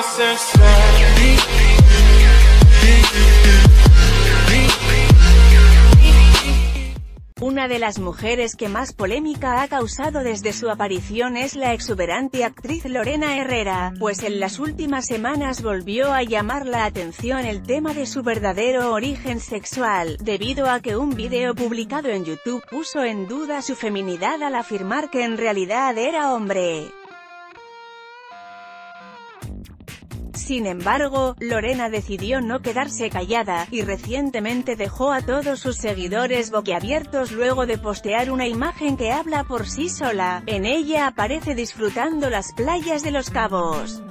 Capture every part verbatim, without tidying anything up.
Una de las mujeres que más polémica ha causado desde su aparición es la exuberante actriz Lorena Herrera, pues en las últimas semanas volvió a llamar la atención el tema de su verdadero origen sexual, debido a que un video publicado en YouTube puso en duda su feminidad al afirmar que en realidad era hombre. Sin embargo, Lorena decidió no quedarse callada, y recientemente dejó a todos sus seguidores boquiabiertos luego de postear una imagen que habla por sí sola. En ella aparece disfrutando las playas de Los Cabos.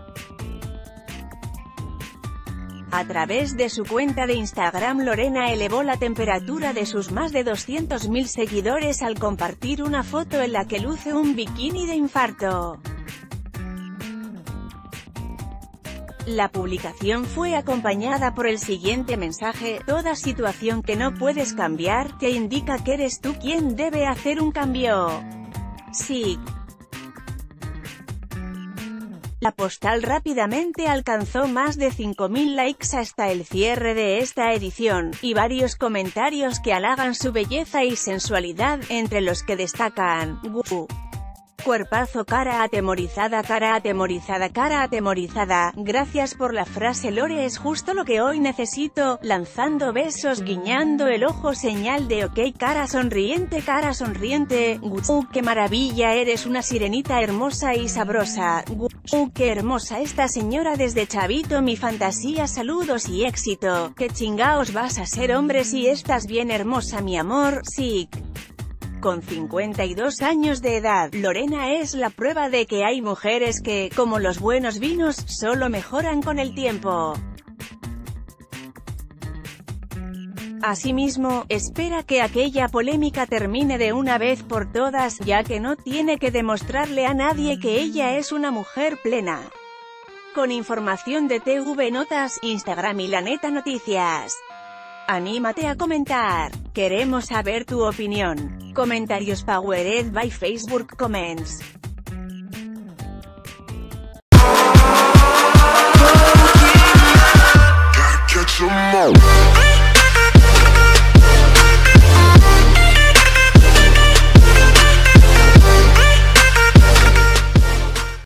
A través de su cuenta de Instagram, Lorena elevó la temperatura de sus más de doscientos mil seguidores al compartir una foto en la que luce un bikini de infarto. La publicación fue acompañada por el siguiente mensaje: toda situación que no puedes cambiar, te indica que eres tú quien debe hacer un cambio. Sí. La postal rápidamente alcanzó más de cinco mil likes hasta el cierre de esta edición, y varios comentarios que halagan su belleza y sensualidad, entre los que destacan: "Guau. Cuerpazo, cara atemorizada, cara atemorizada, cara atemorizada, gracias por la frase Lore, es justo lo que hoy necesito", lanzando besos, guiñando el ojo, señal de ok, cara sonriente, cara sonriente, ¡uh, qué maravilla, eres una sirenita hermosa y sabrosa! ¡Uh, qué hermosa esta señora desde chavito, mi fantasía, saludos y éxito! ¿Qué chingaos vas a ser, hombre, si estás bien hermosa, mi amor? Sí. Con cincuenta y dos años de edad, Lorena es la prueba de que hay mujeres que, como los buenos vinos, solo mejoran con el tiempo. Asimismo, espera que aquella polémica termine de una vez por todas, ya que no tiene que demostrarle a nadie que ella es una mujer plena. Con información de T V Notas, Instagram y La Neta Noticias. Anímate a comentar. Queremos saber tu opinión. Comentarios powered by Facebook Comments.